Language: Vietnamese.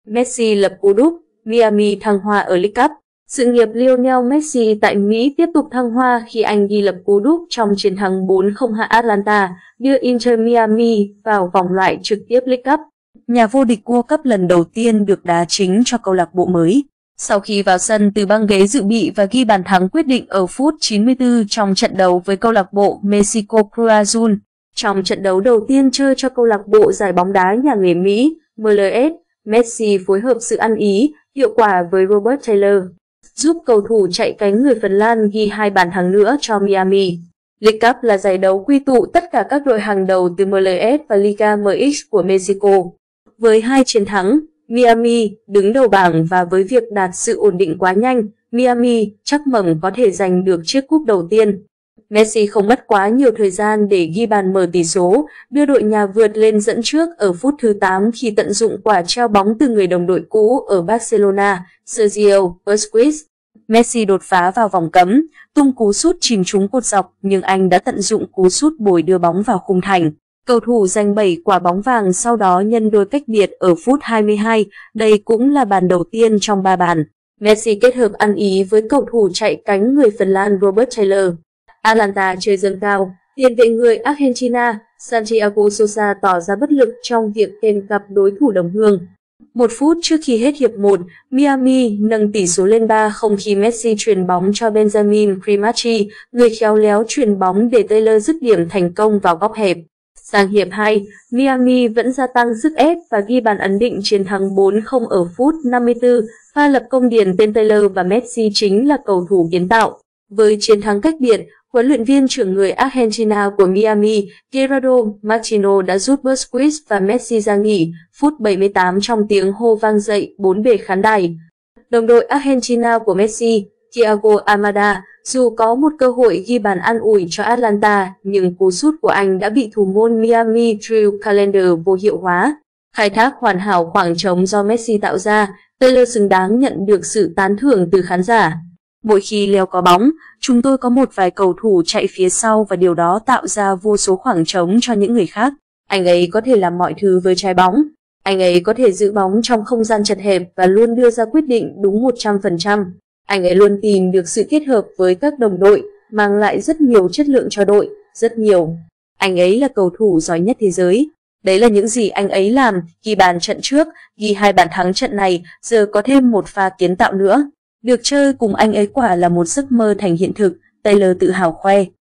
Messi lập cú đúp, Miami thăng hoa ở League Cup. Sự nghiệp Lionel Messi tại Mỹ tiếp tục thăng hoa khi anh ghi lập cú đúp trong chiến thắng 4-0 hạ Atlanta, đưa Inter Miami vào vòng loại trực tiếp League Cup. Nhà vô địch World Cup lần đầu tiên được đá chính cho câu lạc bộ mới. Sau khi vào sân từ băng ghế dự bị và ghi bàn thắng quyết định ở phút 94 trong trận đấu với câu lạc bộ Mexico Cruz Azul. Trong trận đấu đầu tiên chơi cho câu lạc bộ giải bóng đá nhà nghề Mỹ, MLS, Messi phối hợp sự ăn ý, hiệu quả với Robert Taylor, giúp cầu thủ chạy cánh người Phần Lan ghi 2 bàn thắng nữa cho Miami. League Cup là giải đấu quy tụ tất cả các đội hàng đầu từ MLS và Liga MX của Mexico. Với 2 chiến thắng, Miami đứng đầu bảng và với việc đạt sự ổn định quá nhanh, Miami chắc mẩm có thể giành được chiếc cúp đầu tiên. Messi không mất quá nhiều thời gian để ghi bàn mở tỷ số, đưa đội nhà vượt lên dẫn trước ở phút thứ 8 khi tận dụng quả treo bóng từ người đồng đội cũ ở Barcelona, Sergio Busquets. Messi đột phá vào vòng cấm, tung cú sút chìm trúng cột dọc nhưng anh đã tận dụng cú sút bồi đưa bóng vào khung thành. Cầu thủ giành 7 quả bóng vàng sau đó nhân đôi cách biệt ở phút 22, đây cũng là bàn đầu tiên trong 3 bàn. Messi kết hợp ăn ý với cầu thủ chạy cánh người Phần Lan Robert Taylor. Atlanta chơi dâng cao, tiền vệ người Argentina Santiago Sosa tỏ ra bất lực trong việc kèm cặp đối thủ đồng hương. 1 phút trước khi hết hiệp 1, Miami nâng tỷ số lên 3-0 khi Messi chuyền bóng cho Benjamin Primachi, người khéo léo chuyền bóng để Taylor dứt điểm thành công vào góc hẹp. Sang hiệp 2, Miami vẫn gia tăng sức ép và ghi bàn ấn định chiến thắng 4-0 ở phút 54, pha lập công điền tên Taylor và Messi chính là cầu thủ kiến tạo. Với chiến thắng cách biệt, huấn luyện viên trưởng người Argentina của Miami, Gerardo Martino đã rút Busquets và Messi ra nghỉ, phút 78 trong tiếng hô vang dậy bốn bề khán đài. Đồng đội Argentina của Messi, Thiago Almada, dù có một cơ hội ghi bàn an ủi cho Atlanta, nhưng cú sút của anh đã bị thủ môn Miami Drew Callender vô hiệu hóa. Khai thác hoàn hảo khoảng trống do Messi tạo ra, Taylor xứng đáng nhận được sự tán thưởng từ khán giả. Mỗi khi Leo có bóng, chúng tôi có một vài cầu thủ chạy phía sau và điều đó tạo ra vô số khoảng trống cho những người khác. Anh ấy có thể làm mọi thứ với trái bóng. Anh ấy có thể giữ bóng trong không gian chật hẹp và luôn đưa ra quyết định đúng 100%. Anh ấy luôn tìm được sự kết hợp với các đồng đội, mang lại rất nhiều chất lượng cho đội, rất nhiều. Anh ấy là cầu thủ giỏi nhất thế giới. Đấy là những gì anh ấy làm, ghi bàn trận trước, ghi 2 bàn thắng trận này, giờ có thêm một pha kiến tạo nữa. Được chơi cùng anh ấy quả là một giấc mơ thành hiện thực, Taylor tự hào khoe.